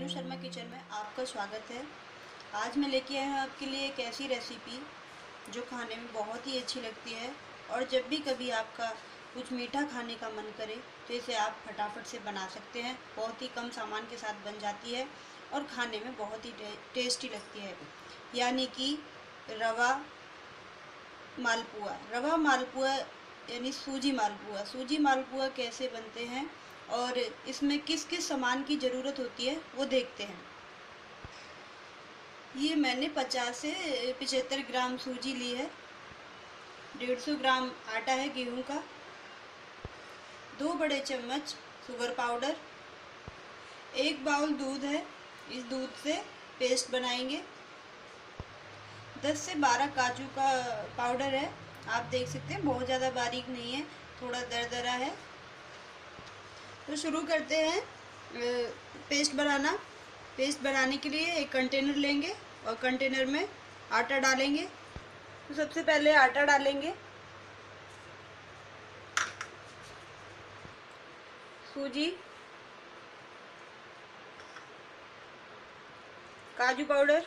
Meenu Sharma kitchen में आपका स्वागत है। आज मैं लेके आई हूँ आपके लिए एक ऐसी रेसिपी जो खाने में बहुत ही अच्छी लगती है और जब भी कभी आपका कुछ मीठा खाने का मन करे तो इसे आप फटाफट से बना सकते हैं। बहुत ही कम सामान के साथ बन जाती है और खाने में बहुत ही टेस्टी लगती है, यानी कि रवा मालपुआ। रवा मालपुआ यानी सूजी मालपुआ। सूजी मालपुआ कैसे बनते हैं और इसमें किस किस सामान की ज़रूरत होती है वो देखते हैं। ये मैंने 50 से 75 ग्राम सूजी ली है। 150 ग्राम आटा है गेहूं का। 2 बड़े चम्मच शुगर पाउडर। 1 बाउल दूध है, इस दूध से पेस्ट बनाएंगे। 10 से 12 काजू का पाउडर है, आप देख सकते हैं बहुत ज़्यादा बारीक नहीं है, थोड़ा दरदरा है। तो शुरू करते हैं पेस्ट बनाना। पेस्ट बनाने के लिए एक कंटेनर लेंगे और कंटेनर में आटा डालेंगे। तो सबसे पहले आटा डालेंगे, सूजी, काजू पाउडर,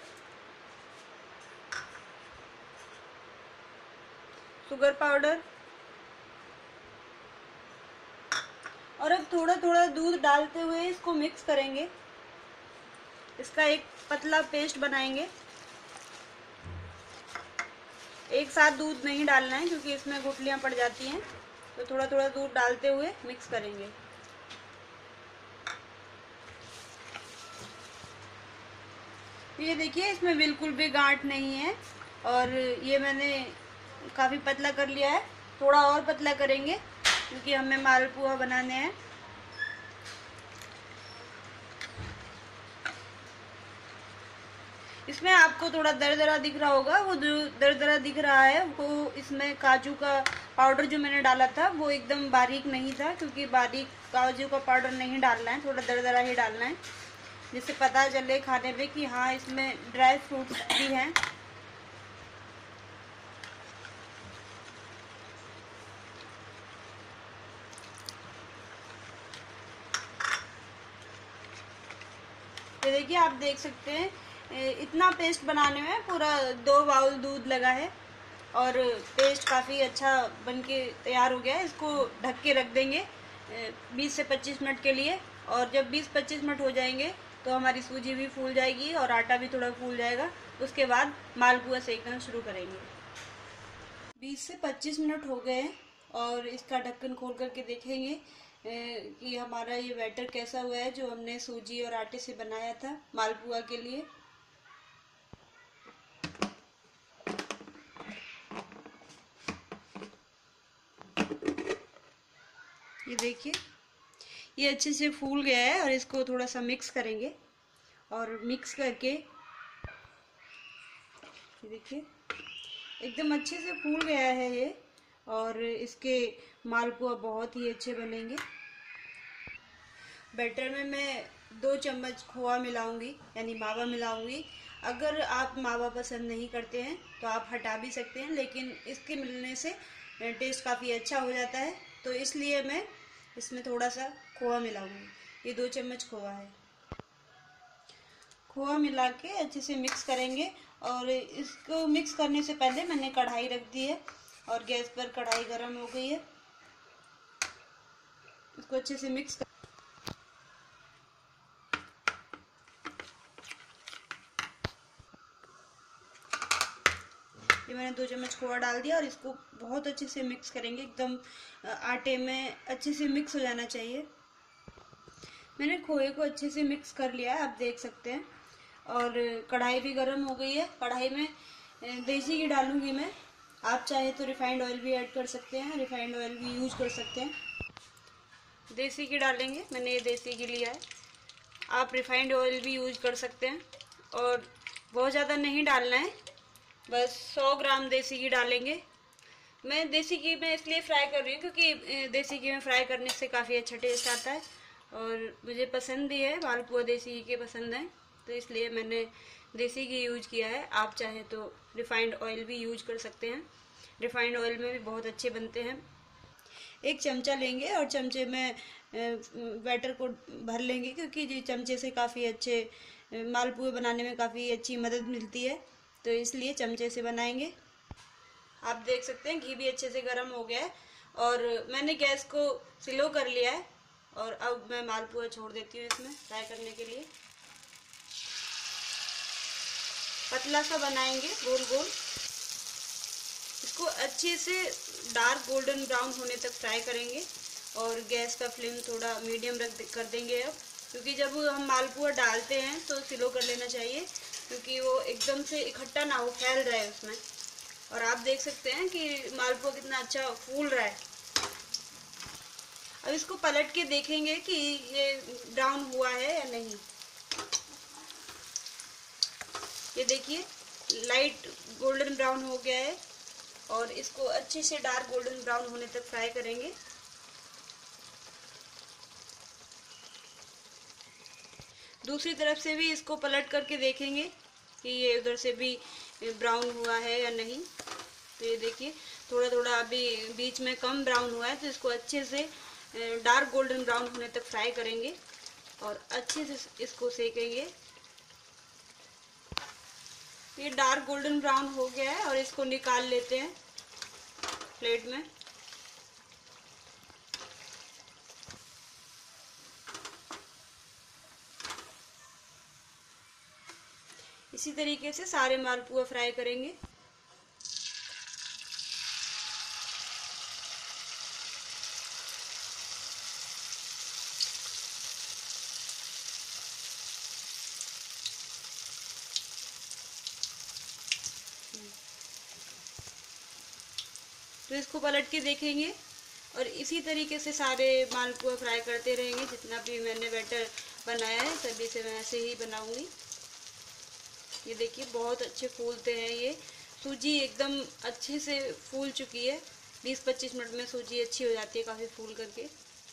शुगर पाउडर और अब थोड़ा थोड़ा दूध डालते हुए इसको मिक्स करेंगे। इसका एक पतला पेस्ट बनाएंगे। एक साथ दूध नहीं डालना है क्योंकि इसमें गुठलियां पड़ जाती हैं, तो थोड़ा थोड़ा दूध डालते हुए मिक्स करेंगे। ये देखिए इसमें बिल्कुल भी गांठ नहीं है और ये मैंने काफ़ी पतला कर लिया है। थोड़ा और पतला करेंगे क्योंकि हमें मालपुआ बनाने हैं। इसमें आपको थोड़ा दरदरा दिख रहा होगा, वो जो दरदरा दिख रहा है वो इसमें काजू का पाउडर जो मैंने डाला था वो एकदम बारीक नहीं था, क्योंकि बारीक काजू का पाउडर नहीं डालना है, थोड़ा दरदरा ही डालना है, जिससे पता चले खाने में कि हाँ इसमें ड्राई फ्रूट्स भी हैं। ये देखिए आप देख सकते हैं इतना पेस्ट बनाने में पूरा 2 बाउल दूध लगा है और पेस्ट काफ़ी अच्छा बनके तैयार हो गया है। इसको ढक के रख देंगे 20 से 25 मिनट के लिए, और जब 20-25 मिनट हो जाएंगे तो हमारी सूजी भी फूल जाएगी और आटा भी थोड़ा फूल जाएगा। उसके बाद मालपुआ सेकना शुरू करेंगे। 20 से 25 मिनट हो गए हैं और इसका ढक्कन खोल करके देखेंगे कि हमारा ये बैटर कैसा हुआ है जो हमने सूजी और आटे से बनाया था मालपुआ के लिए। ये देखिए ये अच्छे से फूल गया है और इसको थोड़ा सा मिक्स करेंगे और मिक्स करके ये देखिए एकदम अच्छे से फूल गया है ये, और इसके मालपुआ बहुत ही अच्छे बनेंगे। बैटर में मैं 2 चम्मच खोआ मिलाऊंगी, यानी मावा मिलाऊंगी। अगर आप मावा पसंद नहीं करते हैं तो आप हटा भी सकते हैं, लेकिन इसके मिलने से टेस्ट काफ़ी अच्छा हो जाता है, तो इसलिए मैं इसमें थोड़ा सा खोआ मिलाऊंगी। ये 2 चम्मच खोआ है। खोआ मिला के अच्छे से मिक्स करेंगे और इसको मिक्स करने से पहले मैंने कढ़ाई रख दी है और गैस पर कढ़ाई गर्म हो गई है। इसको अच्छे से मिक्स ये मैंने 2 चम्मच खोआ डाल दिया और इसको बहुत अच्छे से मिक्स करेंगे। एकदम आटे में अच्छे से मिक्स हो जाना चाहिए। मैंने खोए को अच्छे से मिक्स कर लिया है, आप देख सकते हैं, और कढ़ाई भी गर्म हो गई है। कढ़ाई में देसी घी डालूंगी मैं। आप चाहे तो रिफाइंड ऑयल भी ऐड कर सकते हैं, रिफाइंड ऑयल भी यूज कर सकते हैं। देसी घी डालेंगे, मैंने ये देसी घी लिया है। आप रिफाइंड ऑयल भी यूज कर सकते हैं और बहुत ज़्यादा नहीं डालना है, बस 100 ग्राम देसी घी डालेंगे। मैं देसी घी में इसलिए फ्राई कर रही हूँ क्योंकि देसी घी में फ्राई करने से काफ़ी अच्छा टेस्ट आता है और मुझे पसंद भी है, मालपुआ देसी घी के पसंद है, तो इसलिए मैंने देसी घी यूज किया है। आप चाहे तो रिफाइंड ऑयल भी यूज कर सकते हैं, रिफाइंड ऑयल में भी बहुत अच्छे बनते हैं। एक चमचा लेंगे और चमचे में बैटर को भर लेंगे, क्योंकि ये चमचे से काफ़ी अच्छे मालपुए बनाने में काफ़ी अच्छी मदद मिलती है, तो इसलिए चमचे से बनाएंगे। आप देख सकते हैं घी भी अच्छे से गर्म हो गया है और मैंने गैस को स्लो कर लिया है। और अब मैं मालपुआ छोड़ देती हूँ इसमें फ्राई करने के लिए। पतला सा बनाएंगे गोल गोल। इसको अच्छे से डार्क गोल्डन ब्राउन होने तक फ्राई करेंगे और गैस का फ्लेम थोड़ा मीडियम कर देंगे अब, क्योंकि जब हम मालपुआ डालते हैं तो स्लो कर लेना चाहिए, क्योंकि वो एकदम से इकट्ठा ना हो, फैल रहा है उसमें। और आप देख सकते हैं कि मालपुआ कितना अच्छा फूल रहा है। अब इसको पलट के देखेंगे कि ये ब्राउन हुआ है या नहीं। ये देखिए लाइट गोल्डन ब्राउन हो गया है और इसको अच्छे से डार्क गोल्डन ब्राउन होने तक फ्राई करेंगे। दूसरी तरफ से भी इसको पलट करके देखेंगे कि ये उधर से भी ब्राउन हुआ है या नहीं। तो ये देखिए थोड़ा थोड़ा अभी बीच में कम ब्राउन हुआ है, तो इसको अच्छे से डार्क गोल्डन ब्राउन होने तक फ्राई करेंगे और अच्छे से इसको सेकेंगे। ये डार्क गोल्डन ब्राउन हो गया है और इसको निकाल लेते हैं प्लेट में। इसी तरीके से सारे मालपुआ फ्राई करेंगे। तो इसको पलट के देखेंगे और इसी तरीके से सारे मालपुआ फ्राई करते रहेंगे। जितना भी मैंने बैटर बनाया है सभी से मैं ऐसे ही बनाऊंगी। ये देखिए बहुत अच्छे फूलते हैं। ये सूजी एकदम अच्छे से फूल चुकी है। 20-25 मिनट में सूजी अच्छी हो जाती है काफ़ी फूल करके।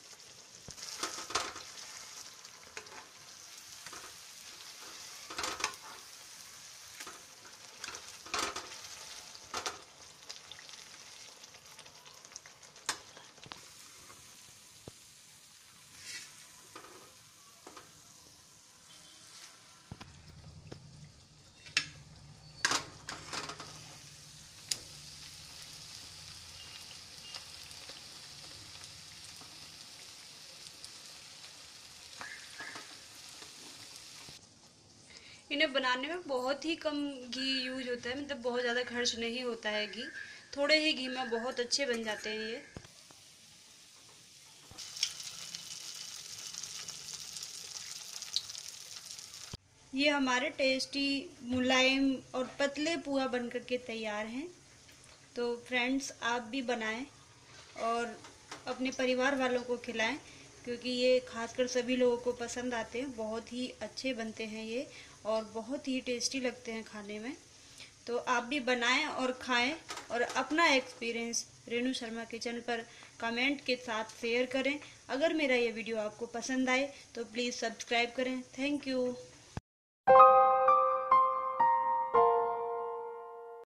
इन्हें बनाने में बहुत ही कम घी यूज होता है, मतलब बहुत ज़्यादा खर्च नहीं होता है घी। थोड़े ही घी में बहुत अच्छे बन जाते हैं ये। ये हमारे टेस्टी मुलायम और पतले पुआ बनकर के तैयार हैं। तो फ्रेंड्स आप भी बनाएं और अपने परिवार वालों को खिलाएं, क्योंकि ये खासकर सभी लोगों को पसंद आते हैं। बहुत ही अच्छे बनते हैं ये और बहुत ही टेस्टी लगते हैं खाने में। तो आप भी बनाएं और खाएं और अपना एक्सपीरियंस रेणु शर्मा किचन पर कमेंट के साथ शेयर करें। अगर मेरा ये वीडियो आपको पसंद आए तो प्लीज़ सब्सक्राइब करें। Thank you.